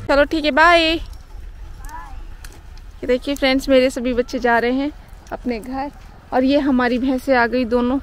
चलो ठीक है, बाय। ये देखिए फ्रेंड्स, मेरे सभी बच्चे जा रहे हैं अपने घर और ये हमारी भैंसें आ गई दोनों।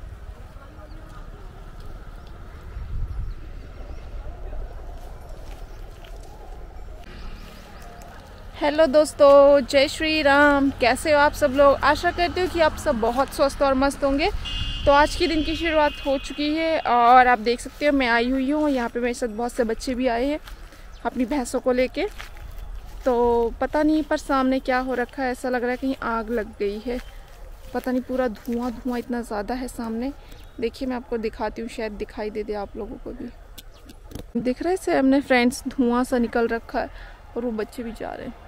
हेलो दोस्तों, जय श्री राम। कैसे हो आप सब लोग? आशा करती हूँ कि आप सब बहुत स्वस्थ और मस्त होंगे। तो आज के दिन की शुरुआत हो चुकी है और आप देख सकते हो मैं आई हुई हूँ। यहाँ पे मेरे साथ बहुत से बच्चे भी आए हैं अपनी भैंसों को लेके। तो पता नहीं पर सामने क्या हो रखा है, ऐसा लग रहा है कहीं आग लग गई है। पता नहीं, पूरा धुआं धुआं इतना ज़्यादा है सामने। देखिए मैं आपको दिखाती हूँ, शायद दिखाई दे दे आप लोगों को भी। दिख रहा है सामने फ्रेंड्स, धुआं सा निकल रखा है और वो बच्चे भी जा रहे हैं।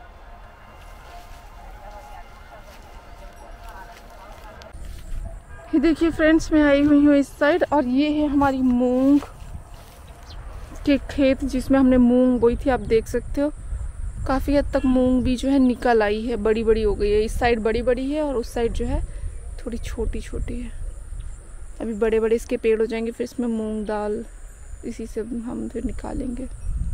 ये देखिए फ्रेंड्स, मैं आई हुई हूँ इस साइड और ये है हमारी मूंग के खेत जिसमें हमने मूंग बोई थी। आप देख सकते हो काफ़ी हद तक मूंग भी जो है निकल आई है, बड़ी बड़ी हो गई है। इस साइड बड़ी बड़ी है और उस साइड जो है थोड़ी छोटी छोटी है। अभी बड़े बड़े इसके पेड़ हो जाएंगे, फिर इसमें मूंग दाल इसी से हम फिर निकालेंगे।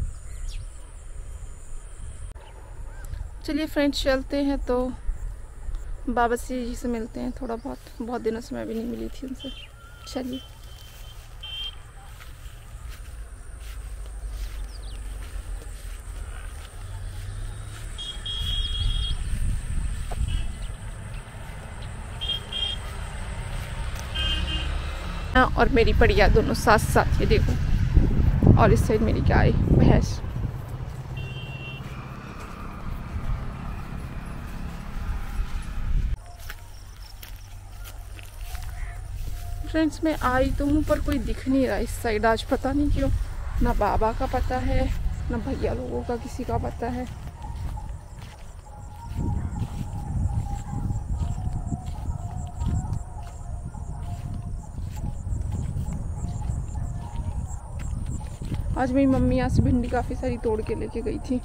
चलिए फ्रेंड्स चलते हैं, तो बाबा जी से मिलते हैं। थोड़ा बहुत दिनों से मैं भी नहीं मिली थी उनसे। चलिए। और मेरी बढ़िया दोनों साथ साथ, ये देखो। और इस साइड मेरी गाय भैंस। फ्रेंड्स मैं आई तो हूँ पर कोई दिख नहीं रहा इस साइड आज, पता नहीं क्यों। ना बाबा का पता है ना भैया लोगों का किसी का पता है। आज मेरी मम्मी यहाँ से भिंडी काफ़ी सारी तोड़ के लेके गई थी।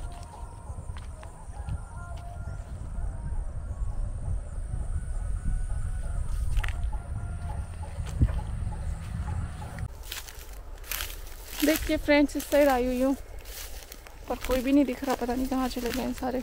देखिए फ्रेंड्स, इस साइड आई हुई हूँ पर कोई भी नहीं दिख रहा, पता नहीं कहाँ चले गए सारे।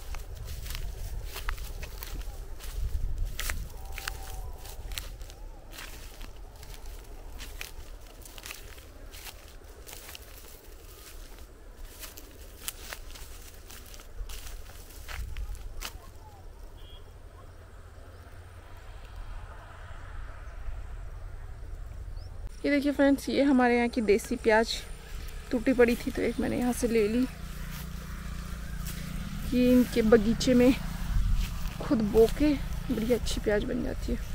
ये देखिए फ्रेंड्स, ये हमारे यहाँ की देसी प्याज टूटी पड़ी थी तो एक मैंने यहाँ से ले ली। ये इनके बगीचे में खुद बो के बड़ी अच्छी प्याज बन जाती है।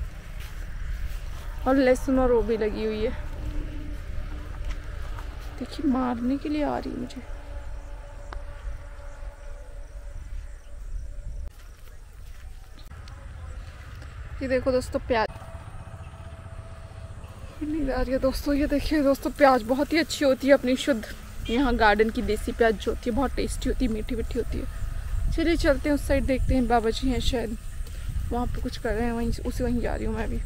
और लहसुन और वो भी लगी हुई है। देखिए मारने के लिए आ रही है मुझे। ये देखो दोस्तों प्याज नहीं आ रही है दोस्तों। ये देखिए दोस्तों, प्याज बहुत ही अच्छी होती है अपनी शुद्ध यहाँ गार्डन की देसी प्याज जो होती है, बहुत टेस्टी होती है, मीठी मीठी होती है। चलिए चलते हैं उस साइड, देखते हैं बाबा जी हैं शायद वहाँ पे कुछ कर रहे हैं, वहीं जा रही हूँ मैं भी।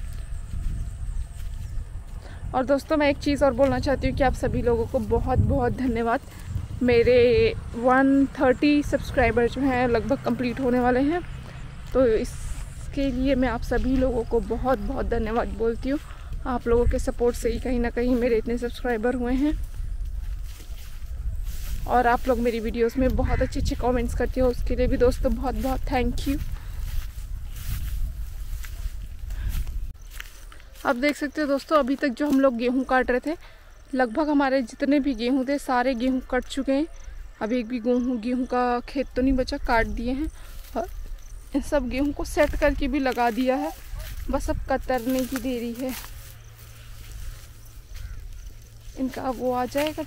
और दोस्तों मैं एक चीज़ और बोलना चाहती हूँ कि आप सभी लोगों को बहुत बहुत धन्यवाद। मेरे 130 सब्सक्राइबर जो हैं लगभग कंप्लीट होने वाले हैं, तो इसके लिए मैं आप सभी लोगों को बहुत बहुत धन्यवाद बोलती हूँ। आप लोगों के सपोर्ट से ही कहीं ना कहीं मेरे इतने सब्सक्राइबर हुए हैं और आप लोग मेरी वीडियोस में बहुत अच्छे अच्छे कमेंट्स करते हो, उसके लिए भी दोस्तों बहुत बहुत थैंक यू। आप देख सकते हो दोस्तों, अभी तक जो हम लोग गेहूं काट रहे थे, लगभग हमारे जितने भी गेहूं थे सारे गेहूं कट चुके हैं। अभी एक भी गेहूं का खेत तो नहीं बचा, काट दिए हैं और इन सब गेहूं को सेट करके भी लगा दिया है। बस अब कतरने की देरी है। इनका वो आ जाएगा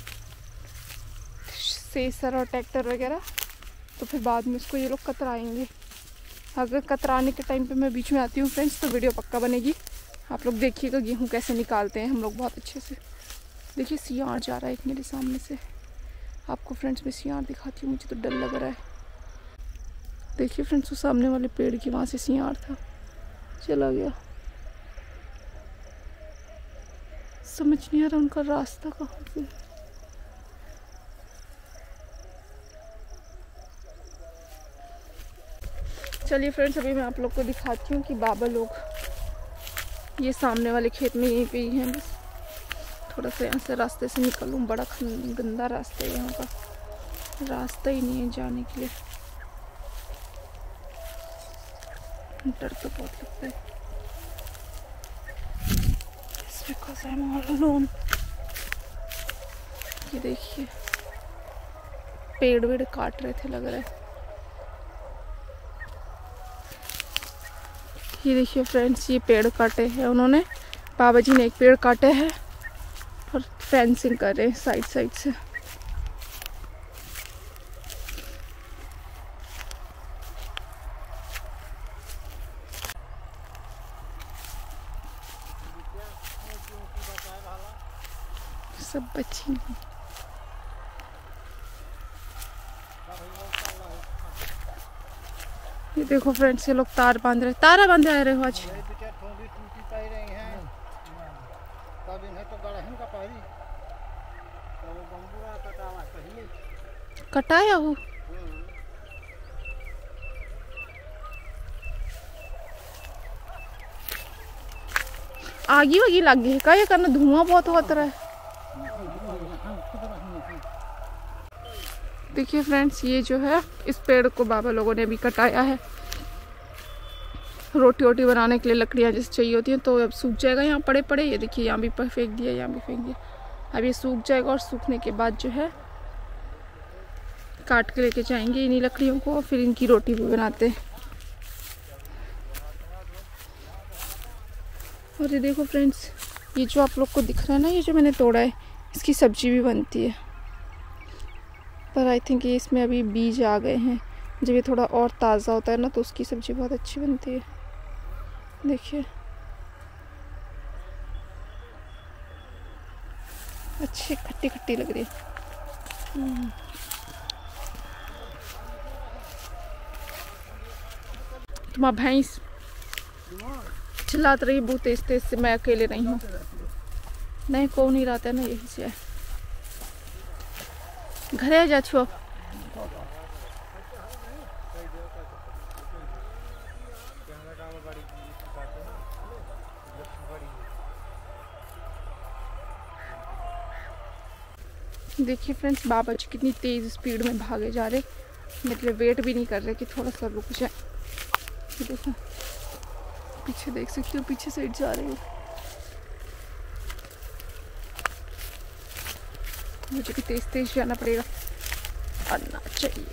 सेसर और ट्रैक्टर वगैरह, तो फिर बाद में इसको ये लोग कतराएंगे। अगर कतराने के टाइम पे मैं बीच में आती हूँ फ्रेंड्स तो वीडियो पक्का बनेगी। आप लोग देखिएगा गेहूँ कैसे निकालते हैं हम लोग बहुत अच्छे से। देखिए सियार जा रहा है एक मेरे सामने से। आपको फ्रेंड्स मैं सियार दिखाती हूँ, मुझे तो डर लग रहा है। देखिए फ्रेंड्स, वो सामने वाले पेड़ की वहाँ से सियार था, चला गया। समझ नहीं आ रहा उनका रास्ता कहाँ से। चलिए फ्रेंड्स, अभी मैं आप लोग को दिखाती हूँ कि बाबा लोग ये सामने वाले खेत में यहीं पे ही हैं। बस थोड़ा सा यहाँ से रास्ते से निकलूँ, बड़ा गंदा रास्ता है यहाँ का, रास्ता ही नहीं है जाने के लिए, डर तो बहुत लगता है। Because I'm all alone। ये देखिए पेड़ वेड़ काट रहे थे लग रहा है। ये देखिए फ्रेंड्स, ये पेड़ काटे हैं उन्होंने, बाबा जी ने एक पेड़ काटे हैं और फेंसिंग कर रहे हैं साइड साइड से। सब बच्ची ये देखो फ्रेंड्स, ये लोग तार बांध रहे, तारा बांध रहे हो आज। कटाया हो आगी वगी लग गई है का, ये करना धुआं बहुत होता रहा है। देखिए फ्रेंड्स, ये जो है इस पेड़ को बाबा लोगों ने भी कटाया है, रोटी वोटी बनाने के लिए लकड़ियाँ जैसे चाहिए होती हैं, तो अब सूख जाएगा। यहाँ पड़े पड़े ये देखिए, यहाँ भी फेंक दिया, यहाँ भी फेंक दिया। अब ये सूख जाएगा और सूखने के बाद जो है काट के लेके जाएंगे इन्हीं लकड़ियों को, फिर इनकी रोटी भी बनाते हैं। और ये देखो फ्रेंड्स, ये जो आप लोग को दिख रहा है ना, ये जो मैंने तोड़ा है, इसकी सब्जी भी बनती है, पर आई थिंक ये इसमें अभी बीज आ गए हैं। जब ये थोड़ा और ताज़ा होता है ना, तो उसकी सब्जी बहुत अच्छी बनती है। देखिए अच्छी खट्टी खट्टी लग रही है। तुम्हारा भैंस चिल्लात रही बहुत तेज तेज से, मैं अकेले नहीं हूँ। नहीं को नहीं रहता है ना, यही से घरे जा छो। देखिए फ्रेंड्स, बाबा जी कितनी तेज स्पीड में भागे जा रहे, मतलब वेट भी नहीं कर रहे कि थोड़ा सा रुक जाए। देखो पीछे देख सकते हो, पीछे साइड जा रही हो। मुझे भी तेज तेज जाना पड़ेगा, आना चाहिए।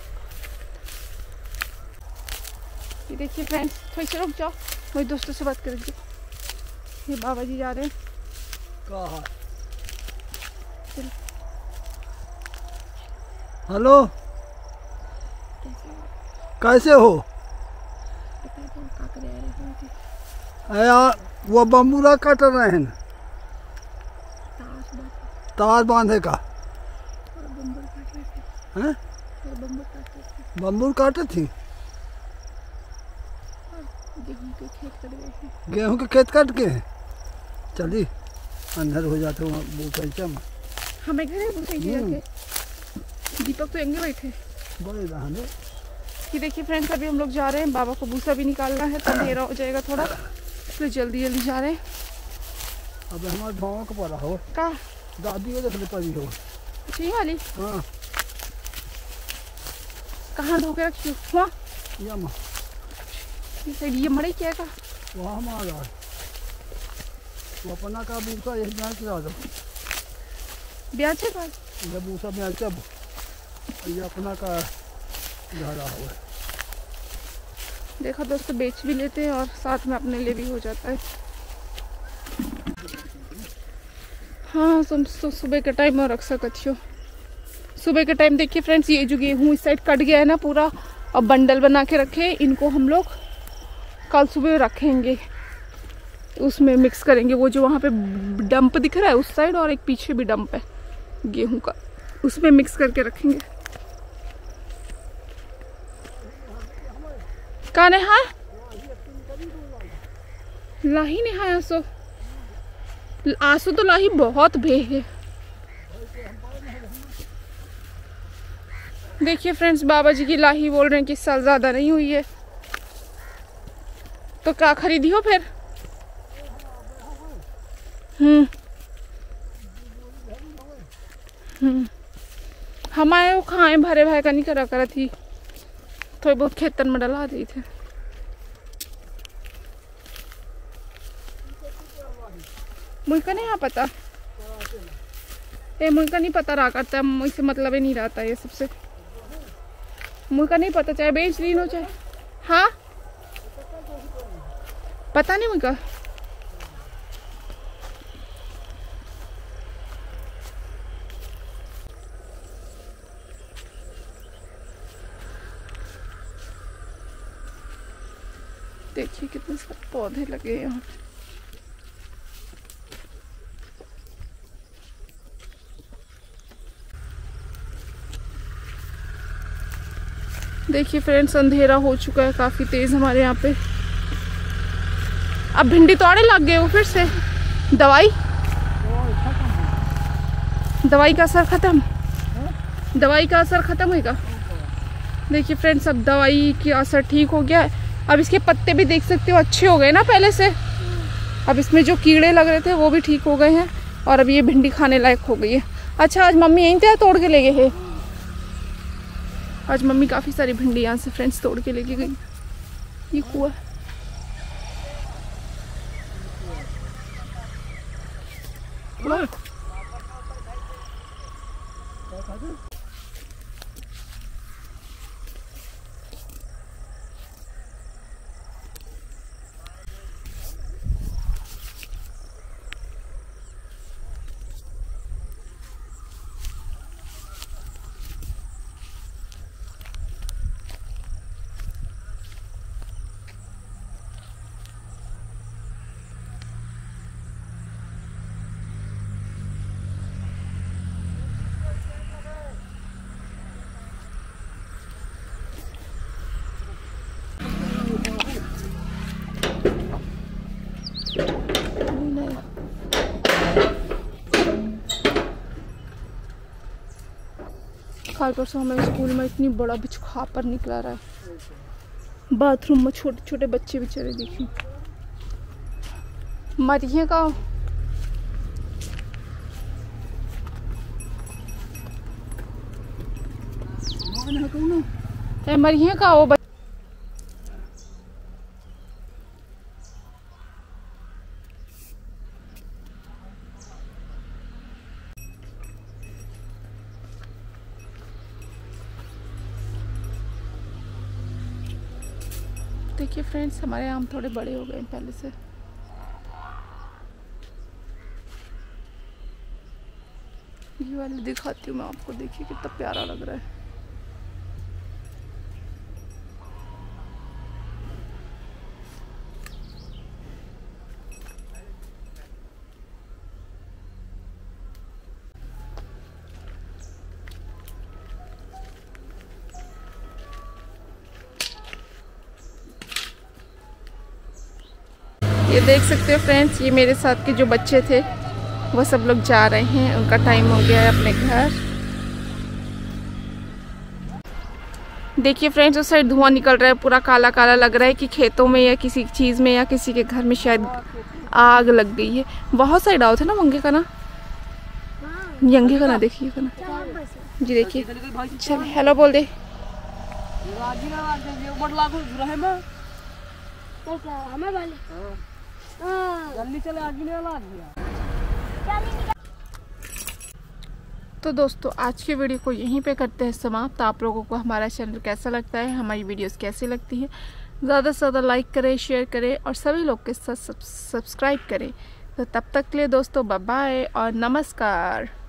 ये देखिए फ्रेंड्स, थोड़ी सी रुक जाओ, मेरे दोस्तों से बात करेंगे। ये बाबा जी जा रहे हैं। कहाँ? हेलो, कैसे हो? यार वो बम्बूरा काट रहे हैं, तार बांधे का हैं? बम्बूर काटे थी, गेहूं के खेत काट के। चलिए अंदर हो जाते वहाँ बूचा में, हमें घर दीपक तो एंगे बैठे बड़े रहने। ये देखिए फ्रेंड्स, अभी हम लोग जा रहे हैं, बाबा को भूसा भी निकालना है, तो अंधेरा हो जाएगा थोड़ा, इसलिए जल्दी जल्दी जा रहे हैं। अब हमारे गाँव का पड़ा हो का दादी को देखने पड़ी हो। अच्छी वाली? हाँ। कहाँ धो के रखी हो? ये मड़ई क्या का वहाँ हमारा वो अपना का भूसा यही जान के दो ब्याचे का, ये भूसा में जब ये अपना का घरा हुआ है। देखा दोस्तों, बेच भी लेते हैं और साथ में अपने लिए भी हो जाता है। हाँ तुम तो सुबह के टाइम और रख सकती हो। सुबह के टाइम देखिए फ्रेंड्स, ये जो गेहूँ इस साइड कट गया है ना पूरा, और बंडल बना के रखे, इनको हम लोग कल सुबह रखेंगे, उसमें मिक्स करेंगे। वो जो वहाँ पे डंप दिख रहा है उस साइड, और एक पीछे भी डंप है गेहूं का, उसमें मिक्स करके रखेंगे। कौन है? हाँ लाही ने, हाँ आसो आसो तो लाही बहुत भे है। देखिए फ्रेंड्स, बाबा जी की लाही बोल रहे हैं कि इस साल ज़्यादा नहीं हुई है, तो क्या खरीदी हो फिर? हमारे वो खाए भरे भाई का नहीं करा थी, थोड़ी बहुत खेतन में डला दी थे। मुझे नहीं पता, मुझे नहीं पता रहा करता, मुझसे मतलब ही नहीं रहता ये सबसे। मुझे नहीं पता, चाहे बेच ली नो चाहे। हाँ पता नहीं मुझे। देखिए कितने सारे पौधे लगे हैं यहाँ। देखिए फ्रेंड्स, अंधेरा हो चुका है काफी तेज हमारे यहाँ पे। अब भिंडी तोड़े लग गए हो फिर से? दवाई का असर खत्म? दवाई का असर खत्म होगा? देखिए फ्रेंड्स, अब दवाई की असर ठीक हो गया है। अब इसके पत्ते भी देख सकते हो अच्छे हो गए ना पहले से। अब इसमें जो कीड़े लग रहे थे वो भी ठीक हो गए हैं और अब ये भिंडी खाने लायक हो गई है। अच्छा, आज मम्मी यहीं से तोड़ के ले गए हैं। आज मम्मी काफ़ी सारी भिंडी यहाँ से फ्रेंड्स तोड़ के लेके गई। ये कुआ कल परसों हमें स्कूल में इतनी बड़ा बिच्छू निकला रहा है। बाथरूम में छोटे छोटे बच्चे बेचारे देखिए मरिए का। मरिए का वो देखिए फ्रेंड्स, हमारे आम थोड़े बड़े हो गए हैं पहले से। ये वाले दिखाती हूँ मैं आपको, देखिए कितना प्यारा लग रहा है। ये देख सकते हो फ्रेंड्स, ये मेरे साथ के जो बच्चे थे वो सब लोग जा रहे हैं, उनका टाइम हो गया है अपने घर। देखिए फ्रेंड्स, उस साइड धुआं निकल रहा है, पूरा काला काला लग रहा है कि खेतों में या किसी चीज़ में या किसी के घर में शायद आग लग गई है। बहुत साइड आओ थे ना मंगे का ना, यंगे का ना, देखिए का ना जी। देखिए चल हेलो बोल दे। तो दोस्तों, आज की वीडियो को यहीं पे करते हैं समाप्त। आप लोगों को हमारा चैनल कैसा लगता है, हमारी वीडियोस कैसी लगती है, ज़्यादा से ज़्यादा लाइक करें, शेयर करें और सभी लोग के साथ सब्सक्राइब करें। तो तब तक के लिए दोस्तों बाय बाय और नमस्कार।